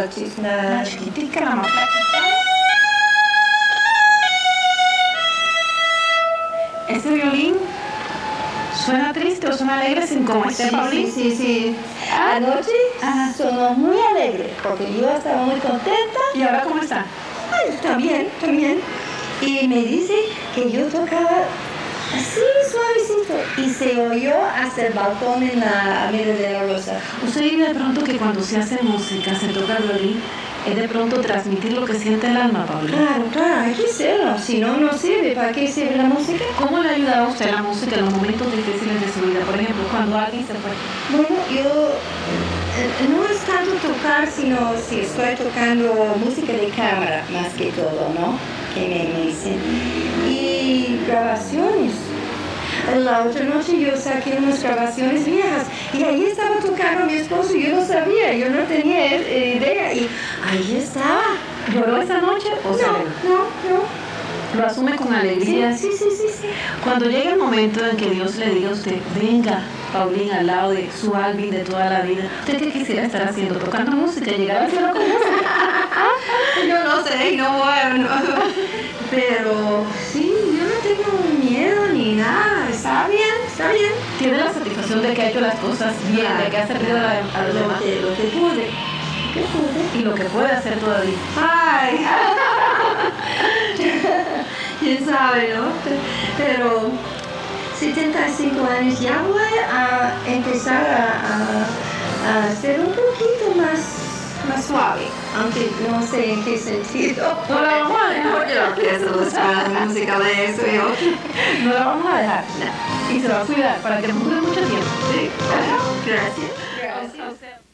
La chiquitica, la más flaquita. ¿Ese violín suena triste o suena alegre sin como este Paulín? Sí. Anoche sonó muy alegre porque yo estaba muy contenta. ¿Y ahora cómo está? Ay, está bien. Y me dice que yo tocaba así suavecito y se oyó hasta el balcón en la Avenida de la Rosa. ¿Usted dice de pronto que cuando se hace música, se toca el violín, es de pronto transmitir lo que siente el alma, Paulín? Claro, hay que hacerlo, si no, no sirve. ¿Para qué sirve la música? ¿Cómo le ha ayudado a usted la música en los momentos difíciles de su vida? Por ejemplo, cuando alguien se fue. Bueno, yo no es tanto tocar, sino si estoy tocando música de cámara, más que todo, ¿no? Que me dicen. Y grabaciones. La otra noche yo saqué unas grabaciones viejas y ahí estaba tocando mi esposo y yo no sabía, yo no tenía idea y ahí estaba. ¿Lloró esa noche o se alegró? No. ¿Lo asume con alegría? Sí. Cuando llegue el momento en que Dios le diga a usted, venga, Paulín, al lado de su Alvin de toda la vida, ¿usted qué quisiera estar haciendo? ¿Tocando música? ¿Llegar al cielo con música? Yo no sé, no. Pero sí, yo no tengo miedo ni nada. Está bien. Tiene la satisfacción de que ha hecho las cosas bien, de que ha servido a los demás. Lo que pude. Y lo que puede hacer todavía. Ay, quién sabe, ¿no? Pero 75 años ya voy a empezar a ser un poquito más suave, aunque no sé en qué sentido. No la vamos a dejar. Porque no pienso buscar música de eso y otro. No la vamos a dejar. No. Y se va a cuidar para que nos dure mucho tiempo. Sí, gracias.